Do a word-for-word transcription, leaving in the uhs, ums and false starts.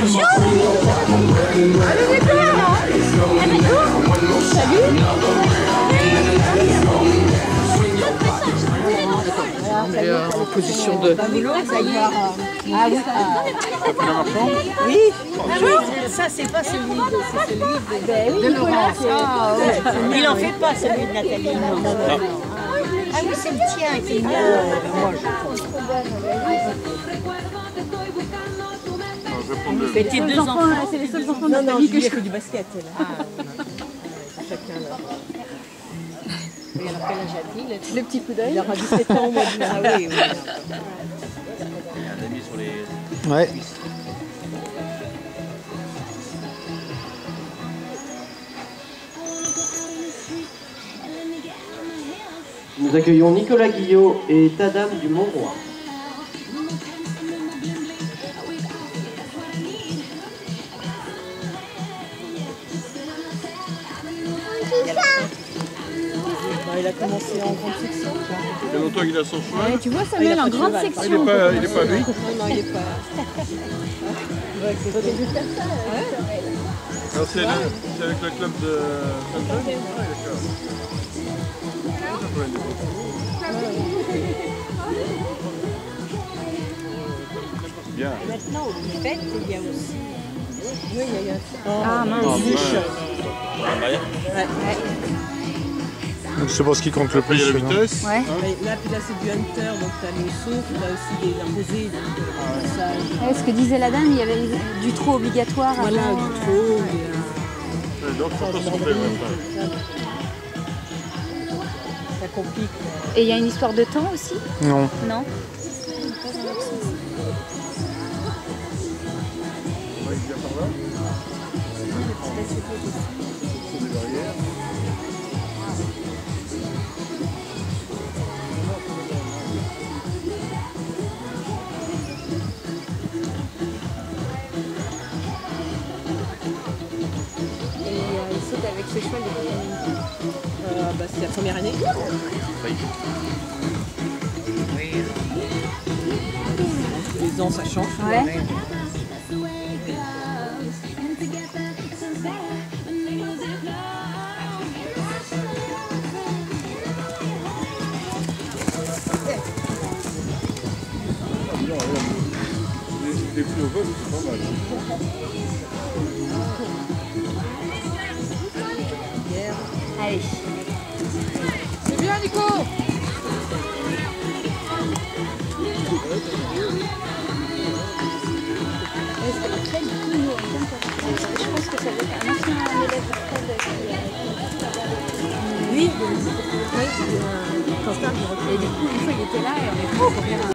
Allez, les gars, là. Allez, go. Salut. Et euh, en position de... Ah oui. Oui. Ça, c'est pas celui de, c'est celui de, de, de Laurent. Ah, ouais. Il en fait pas celui de Nathalie. Non, non, non. Ah oui, c'est le tien qui est bien. Moi, je C'est tes deux enfants, c'est les seuls enfants de Nathalie que je fais du basket. Chacun là. Et alors quel âge a-t-il? Le petit coup d'œil. Il aura dix-sept ans au mois de juin. Ah oui, oui. On a mis sur les... Ouais. Nous accueillons Nicolas Guillot et Tadam du Montroy. Il a commencé en grande section. Il y a longtemps qu'il a son cheval. Ouais, tu vois Samuel en grande Ah, il section. n'est pas, il est pas lui. Non, non, il est pas. Alors c'est avec le club de Saint-Jean. Ah, d'accord. Bien. Maintenant, au Québec, il y a aussi. Oui, il y a Ah mince. Donc c'est pas ce qui compte le Il y a plus. la non. vitesse. Ouais. Là, puis là, c'est du hunter, donc tu as le saut, puis là aussi des imposés. Ça, Ouais, ce que disait la dame, il y avait du trot obligatoire. voilà, avant. du trot. et, euh, Donc il faut pas se tromper maintenant. Ça complique. Et il y a une histoire de temps aussi? Non. Non. Ouais, il vient par là. Sur des barrières. Et euh, il saute avec ce cheval depuis euh, bah, c'est la première année. Tous les ans, ça change. Ouais. Les plus au vol, c'est pas mal. Allez. C'est bien, Nico. Je pense que ça doit être un ancien élève de Fred qui... Oui, oui, c'est un constat. Et du coup, une fois, il était là et on est